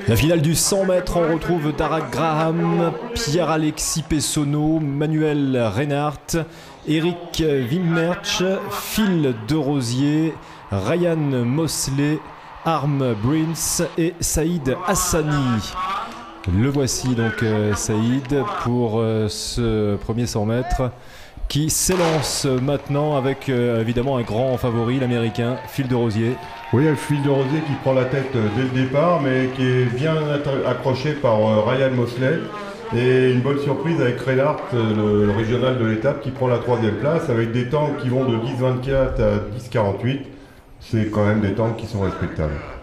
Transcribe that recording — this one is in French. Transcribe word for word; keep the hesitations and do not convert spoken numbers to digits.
La finale du cent mètres, on retrouve Tara Graham, Pierre-Alexis Pessonneau, Manuel Reinhardt, Eric Wimmertsch, Phil Derosier, Ryan Mosley, Harm Brins et Saïd Hassani. Le voici donc euh, Saïd pour euh, ce premier cent mètres qui s'élance maintenant avec euh, évidemment un grand favori, l'américain Phil Derosier. Oui, le Phil Derosier qui prend la tête dès le départ, mais qui est bien accroché par euh, Ryan Mosley. Et une bonne surprise avec Reinhardt, le, le régional de l'étape, qui prend la troisième place avec des temps qui vont de dix vingt-quatre à dix quarante-huit. C'est quand même des temps qui sont respectables.